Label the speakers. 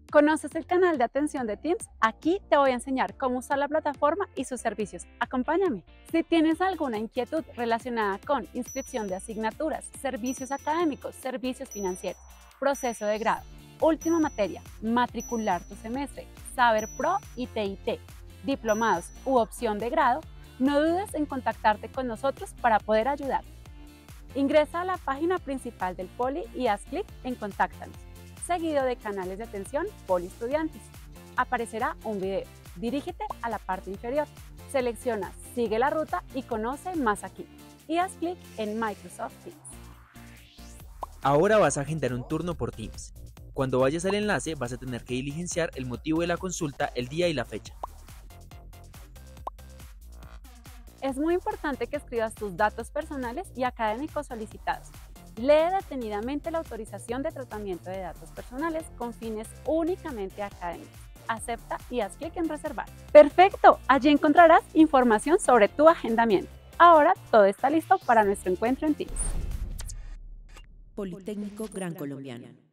Speaker 1: ¿Conoces el canal de atención de Teams? Aquí te voy a enseñar cómo usar la plataforma y sus servicios. Acompáñame. Si tienes alguna inquietud relacionada con inscripción de asignaturas, servicios académicos, servicios financieros, proceso de grado, última materia, matricular tu semestre, Saber Pro y TIT, diplomados u opción de grado, no dudes en contactarte con nosotros para poder ayudarte. Ingresa a la página principal del Poli y haz clic en Contáctanos, seguido de canales de atención Poli Estudiantes. Aparecerá un video. Dirígete a la parte inferior. Selecciona Sigue la ruta y conoce más aquí. Y haz clic en Microsoft Teams.
Speaker 2: Ahora vas a agendar un turno por Teams. Cuando vayas al enlace vas a tener que diligenciar el motivo de la consulta, el día y la fecha.
Speaker 1: Es muy importante que escribas tus datos personales y académicos solicitados. Lee detenidamente la autorización de tratamiento de datos personales con fines únicamente académicos. Acepta y haz clic en reservar. ¡Perfecto! Allí encontrarás información sobre tu agendamiento. Ahora todo está listo para nuestro encuentro en Teams.
Speaker 3: Politécnico Gran Colombiano.